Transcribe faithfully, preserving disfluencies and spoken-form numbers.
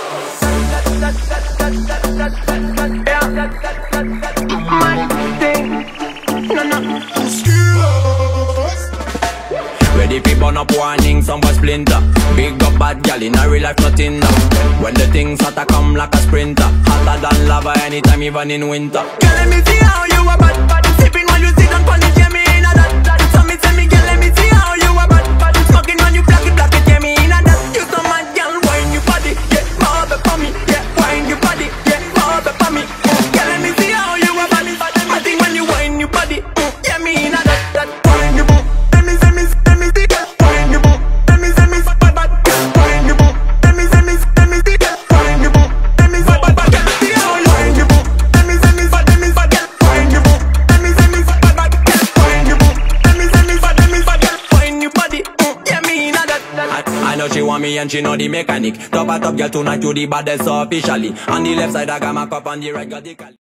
Ready for burn up warning, some boy splinter. Big up bad gal in a real life nothing now. When the things hotter come like a sprinter, hotter than lava anytime even in winter. Girl, let me see how you a bad bad. Sipping while you sit on punish, yeah me in a that that. So me tell me, girl, let me see how you a bad bad. Smoking when you black it black it, yeah me in a that. You so mad, girl, wine your body, yeah, bob it for me, yeah, wine your body, yeah, bob it for me. Girl, let me see how you a bad bad. I think when you wine your body, yeah me in a that that. Wine your boo, let me let me let me see that. Wine your boo, let me let me bad bad. Wine your boo, let me let me let me see that. Wine your boo, let me bad bad. Let me see how you wine your boo, let me let me let me bad. Wine your boo, let me let me bad bad. Wine your boo, let me let me let me bad. Wine your body, yeah me in a that that. I, I know she want me and she know the mechanic. Top a top girl tonight, you the baddest officially. On the left side I got my cup, on the right got the cali.